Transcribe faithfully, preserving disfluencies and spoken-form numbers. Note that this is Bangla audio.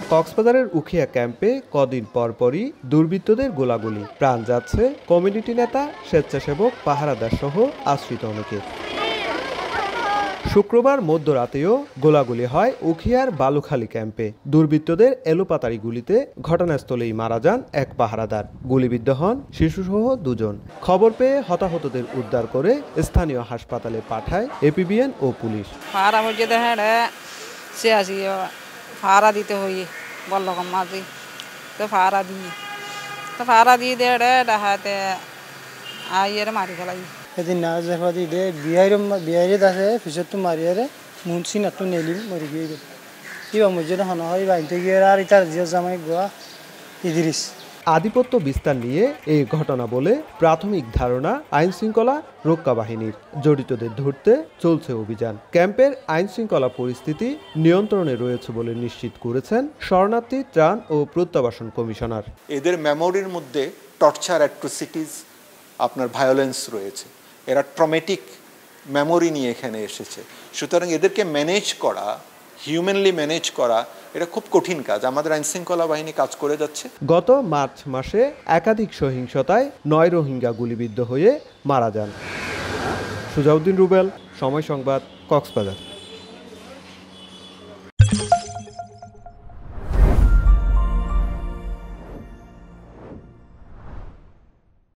কক্সবাজারের উখিয়া ক্যাম্পে কদিন পরপরই দুর্বৃত্তদের গোলাগুলি, প্রাণ যাচ্ছে কমিউনিটি নেতা, স্বেচ্ছাসেবক, পাহারাদার সহ আশ্রিত অনেকে। শুক্রবার মধ্যরাতেও গোলাগুলি হয় উখিয়ার বালুখালী ক্যাম্পে। দুর্বৃত্তদের এলোপাতাড়ি গুলিতে ঘটনাস্থলেই মারা যান এক পাহারাদার। গুলিবিদ্ধ হন শিশুসহ দুজন। খবর পেয়ে হতাহতদের উদ্ধার করে স্থানীয় হাসপাতালে পাঠায় এপিবিএন ও পুলিশ। ফাড়া দিতে হই বললাম মাঝে তো ফাড়া দিই তো ফাড়া দিয়ে দে ডাহাতে আইয়ের মারি ফেলাই এদিন না যেফাদি দে বিহাইর বিহাইরে দাসে ফিসত মারিয়ারে মুনসি নাতু নেলি মরি গিয়ে ইবা মজুদ হন হয় বাইতে গিয়ে আর ইতার জিয়া জামাই গোয়া ইদ্রিস। আধিপত্য বিস্তার নিয়ে এই ঘটনা বলে প্রাথমিক ধারণা আইন শৃঙ্খলা রক্ষা বাহিনীর। জড়িতদের ধরতে চলছে অভিযান। ক্যাম্পের আইন শৃঙ্খলা পরিস্থিতি নিয়ন্ত্রণে রয়েছে বলে নিশ্চিত করেছেন শরণার্থী ত্রাণ ও প্রত্যাবাসন কমিশনার। এদের মেমোরির মধ্যে টর্চার, অ্যাট্রোসিটিস, আপনার ভায়োলেন্স রয়েছে। এরা ট্রমেটিক মেমোরি নিয়ে এখানে এসেছে। সুতরাং এদেরকে ম্যানেজ করা, হিউম্যানলি ম্যানেজ করা, এটা খুব কঠিন কাজ। আমাদের আইন শৃঙ্খলা বাহিনী কাজ করে যাচ্ছে। গত মার্চ মাসে একাধিক সহিংসতায় নয় রোহিঙ্গা গুলিবিদ্ধ হয়ে মারা যান। সুজাউদ্দিন রুবেল, সময় সংবাদ, কক্সবাজার।